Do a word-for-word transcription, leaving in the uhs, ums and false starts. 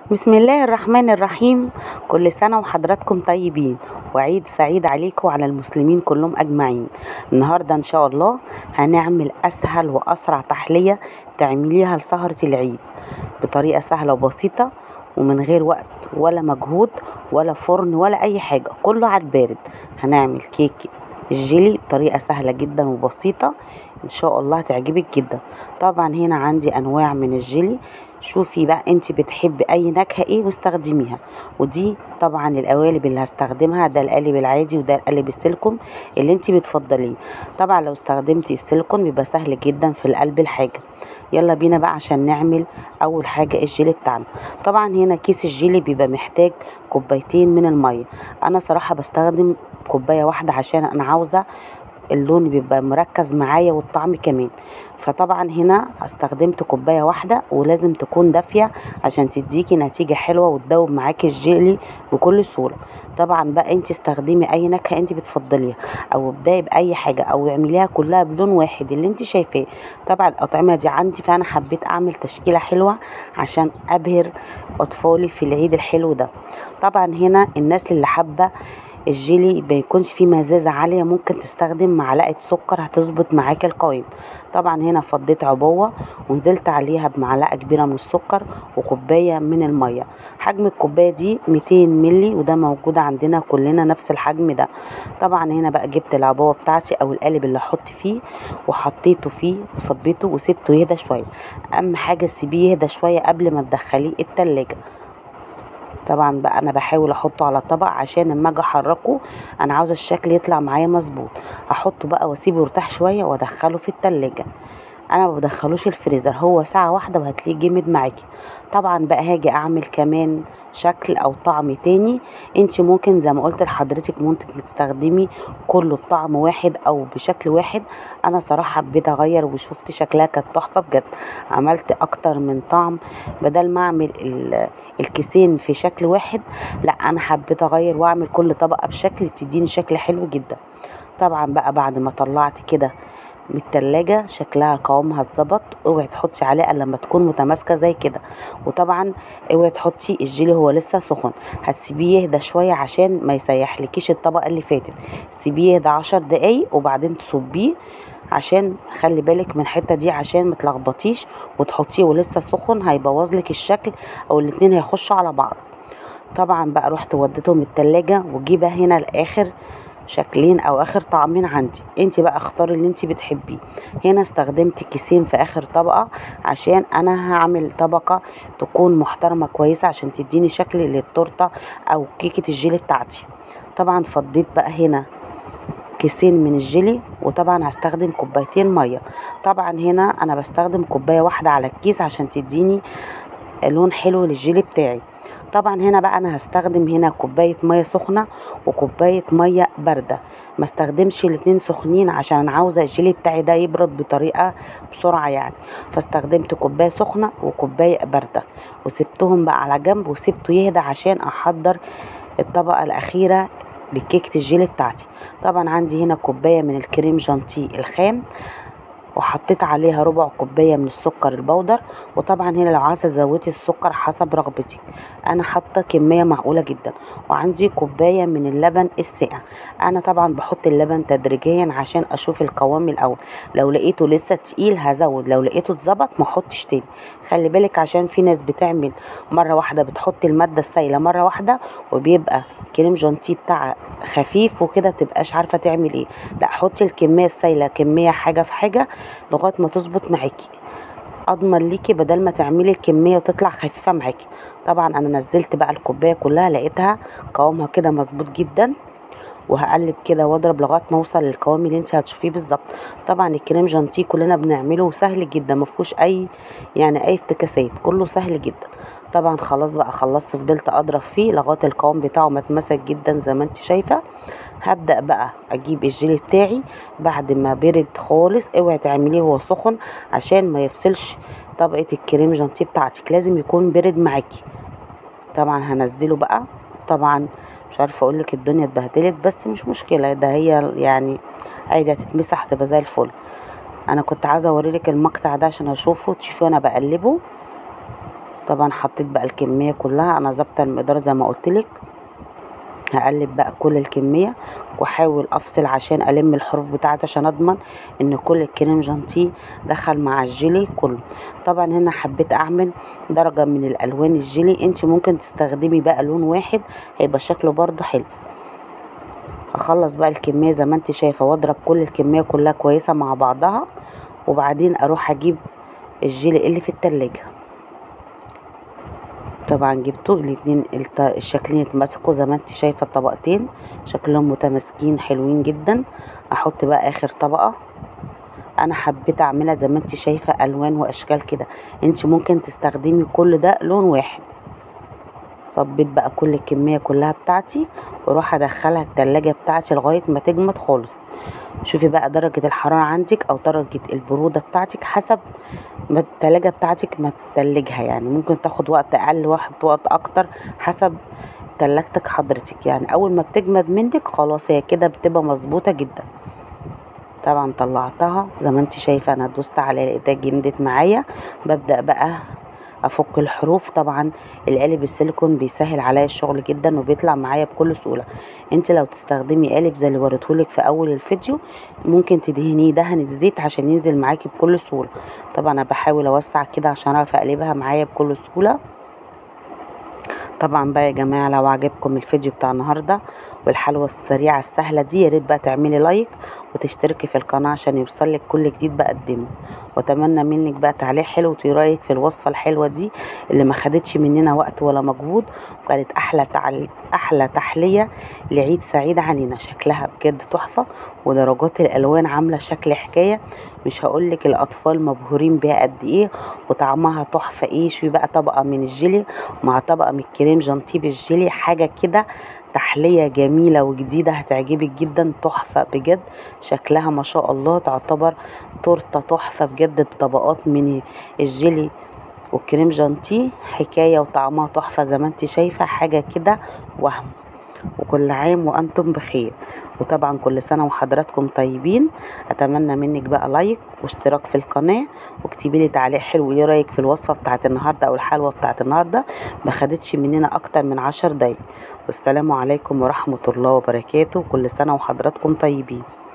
بسم الله الرحمن الرحيم. كل سنة وحضراتكم طيبين، وعيد سعيد عليكم وعلى المسلمين كلهم أجمعين. النهاردة إن شاء الله هنعمل أسهل وأسرع تحلية تعمليها لسهرة العيد بطريقة سهلة وبسيطة ومن غير وقت ولا مجهود ولا فرن ولا أي حاجة، كله على البارد. هنعمل كيك الجيلي بطريقة سهلة جدا وبسيطة ان شاء الله هتعجبك جدا. طبعا هنا عندي انواع من الجيلي، شوفي بقى انت بتحبي اي نكهه ايه واستخدميها. ودي طبعا القوالب اللي هستخدمها، ده القالب العادي وده القالب السيليكون اللي انت بتفضليه. طبعا لو استخدمتي السيليكون بيبقى سهل جدا في القلب الحاجه. يلا بينا بقى عشان نعمل اول حاجه الجيلي بتاعنا. طبعا هنا كيس الجيلي بيبقى محتاج كوبايتين من الميه، انا صراحه بستخدم كوبايه واحده عشان انا عاوزه اللون بيبقى مركز معايا والطعم كمان. فطبعا هنا استخدمت كوبايه واحده ولازم تكون دافيه عشان تديكي نتيجه حلوه وتدوب معاكي الجيلي بكل سهوله. طبعا بقى انت استخدمي اي نكهه انت بتفضليها او ابداي باي حاجه او اعمليها كلها بلون واحد اللي انت شايفاه. طبعا الاطعمه دي عندي فانا حبيت اعمل تشكيله حلوه عشان ابهر اطفالي في العيد الحلو ده. طبعا هنا الناس اللي حابه الجيلي ما يكونش فيه مزازه عاليه ممكن تستخدم معلقه سكر هتظبط معاكي القوام. طبعا هنا فضيت عبوه ونزلت عليها بمعلقه كبيره من السكر وكوبايه من الميه. حجم الكوبايه دي ميتين ملي وده موجود عندنا كلنا نفس الحجم ده. طبعا هنا بقى جبت العبوه بتاعتي او القالب اللي احط فيه وحطيته فيه وصبيته وسبته يهدى شويه. اهم حاجه تسيبيه يهدى شويه قبل ما تدخليه التلاجة. طبعا بقى انا بحاول احطه على طبق عشان اما اجي احركه انا عاوزه الشكل يطلع معايا مظبوط. احطه بقى واسيبه يرتاح شويه وادخله في التلاجة. انا ما بدخلوش الفريزر، هو ساعه واحده وهتلاقيه جمد معاكي. طبعا بقى هاجي اعمل كمان شكل او طعم تاني. انت ممكن زي ما قلت لحضرتك ممكن تستخدمي كله بطعم واحد او بشكل واحد. انا صراحه حبيت اغير وشفت شكلها كانت تحفه بجد. عملت اكتر من طعم بدل ما اعمل الكيسين في شكل واحد، لا انا حبيت اغير واعمل كل طبقه بشكل بتديني شكل حلو جدا. طبعا بقى بعد ما طلعت كده من التلاجة شكلها قوامها اتظبط. اوعي تحطي عليه الا لما تكون متماسكه زي كده. وطبعا اوعي تحطي الجيلي هو لسه سخن، هتسيبيه يهدى شويه عشان ما يسيحلكيش الطبقه اللي فاتت. سيبيه يهدى عشر دقايق وبعدين تصبيه، عشان خلي بالك من الحته دي عشان متلخبطيش وتحطيه ولسه سخن هيبوظلك الشكل او الاتنين هيخشوا على بعض. طبعا بقى رحت وديتهم التلاجة وجيبه هنا لاخر شكلين او اخر طعمين عندي. انت بقى اختاري اللي انت بتحبيه. هنا استخدمت كيسين في اخر طبقة عشان انا هعمل طبقة تكون محترمة كويسة عشان تديني شكل للتورتة او كيكة الجيلي بتاعتي. طبعا فضيت بقى هنا كيسين من الجيلي وطبعا هستخدم كوبايتين مية. طبعا هنا انا بستخدم كوباية واحدة على الكيس عشان تديني لون حلو للجيلي بتاعي. طبعا هنا بقى انا هستخدم هنا كوبايه ميه سخنه وكوبايه ميه بارده، ما استخدمش الاتنين سخنين عشان انا عاوزه الجيلي بتاعي ده يبرد بطريقه بسرعه يعني. فاستخدمت كوبايه سخنه وكوبايه بارده وسبتهم بقى على جنب وسبته يهدى عشان احضر الطبقه الاخيره لكيكه الجيلي بتاعتي. طبعا عندي هنا كوبايه من الكريم جانتيه الخام وحطيت عليها ربع كوبايه من السكر البودر. وطبعا هنا لو عايزه تزودي السكر حسب رغبتك، انا حاطه كميه معقوله جدا. وعندي كوبايه من اللبن الساقع. انا طبعا بحط اللبن تدريجيا عشان اشوف القوام الاول، لو لقيته لسه تقيل هزود، لو لقيته اتظبط ما احطش تاني. خلي بالك عشان في ناس بتعمل مره واحده بتحط الماده السائله مره واحده وبيبقى كريم جانتيه بتاعها خفيف وكده متبقاش عارفه تعمل ايه. لا حطي الكميه السائله كميه حاجه في حاجه لغايه ما تظبط معاكي، اضمن ليكي بدل ما تعملي الكميه وتطلع خفيفه معاكي. طبعا انا نزلت بقى الكوبايه كلها لقيتها قوامها كده مظبوط جدا، وهقلب كده واضرب لغايه ما اوصل للقوام اللي انت هتشوفيه بالظبط. طبعا الكريم جانتيه كلنا بنعمله وسهل جدا مفهوش اي يعني اي افتكاسات، كله سهل جدا. طبعا خلاص بقى خلصت فضلت اضرب فيه لغايه القوام بتاعه ما اتمسك جدا زي ما انت شايفه. هبدأ بقى اجيب الجيلي بتاعي بعد ما برد خالص. اوعي تعمليه وهو سخن عشان ما يفصلش طبقة الكريم جانتيه بتاعتك، لازم يكون برد معاكي. طبعا هنزله بقى. طبعا مش عارفه اقولك الدنيا اتبهدلت بس مش مشكله، ده هي يعني عادي هتتمسح هتبقى زي الفل. انا كنت عايزه اوريلك المقطع ده عشان اشوفه تشوفيه وانا بقلبه. طبعا حطيت بقى الكميه كلها، انا ظابطه المقدار زي ما قلتلك. هقلب بقى كل الكميه واحاول افصل عشان الم الحروف بتاعتي، عشان اضمن ان كل الكريم جانتيه دخل مع الجيلي كله. طبعا هنا حبيت اعمل درجه من الالوان الجيلي، انت ممكن تستخدمي بقى لون واحد هيبقى شكله برضو حلو. هخلص بقى الكميه زي ما انت شايفه واضرب كل الكميه كلها كويسه مع بعضها، وبعدين اروح اجيب الجيلي اللي في التلاجة. طبعا جبته الاتنين الشكلين اتمسكوا زي ما انت شايفه، الطبقتين شكلهم متماسكين حلوين جدا. احط بقى اخر طبقه، انا حبيت اعملها زي ما انت شايفه الوان واشكال كده، انت ممكن تستخدمي كل ده لون واحد. صبيت بقى كل الكميه كلها بتاعتي واروح ادخلها التلاجة بتاعتي لغايه ما تجمد خالص. شوفي بقى درجه الحراره عندك او درجه البروده بتاعتك حسب ما التلاجة بتاعتك ما تتلجها، يعني ممكن تاخد وقت اقل وقت وقت اكتر حسب تلاجتك حضرتك. يعني اول ما بتجمد منك خلاص هي كده بتبقى مظبوطه جدا. طبعا طلعتها زي ما انت شايفه، انا دوست على لقيتها جمدت معايا. ببدا بقى افك الحروف. طبعا القالب السيليكون بيسهل عليا الشغل جدا وبيطلع معايا بكل سهوله. انت لو تستخدمي قالب زي اللي وريتهولك في اول الفيديو ممكن تدهنيه دهنه زيت عشان ينزل معاكي بكل سهوله. طبعا انا بحاول اوسع كده عشان اعرف اقلبها معايا بكل سهوله. طبعا بقى يا جماعه لو عجبكم الفيديو بتاع النهارده والحلوه السريعه السهله دي، يا ريت بقى تعملي لايك وتشتركي في القناه عشان يوصلك كل جديد بقدمه. واتمنى منك بقى تعليق حلو وتقولي رايك في الوصفه الحلوه دي اللي ما خدتش مننا وقت ولا مجهود، وكانت احلى تعل... احلى تحليه لعيد سعيد علينا. شكلها بجد تحفه ودرجات الالوان عامله شكل حكايه، مش هقولك الاطفال مبهورين بيها قد ايه، وطعمها تحفه. ايه شوي بقى طبقه من الجيلي مع طبقه من الكريم جانتيه بالجيلي، حاجه كده تحليه جميله وجديده هتعجبك جدا. تحفه بجد، شكلها ما شاء الله تعتبر تورته تحفه بجد بطبقات من الجيلي والكريم جانتيه، حكايه وطعمها تحفه زي ما انت شايفه، حاجه كده وهم. وكل عام وانتم بخير، وطبعا كل سنه وحضراتكم طيبين. اتمنى منك بقى لايك واشتراك في القناه، واكتبي لي تعليق حلو ايه رايك في الوصفه بتاعت النهارده او الحلوه بتاعت النهارده، ما خدتش مننا اكتر من عشر دقايق. والسلام عليكم ورحمه الله وبركاته، كل سنه وحضراتكم طيبين.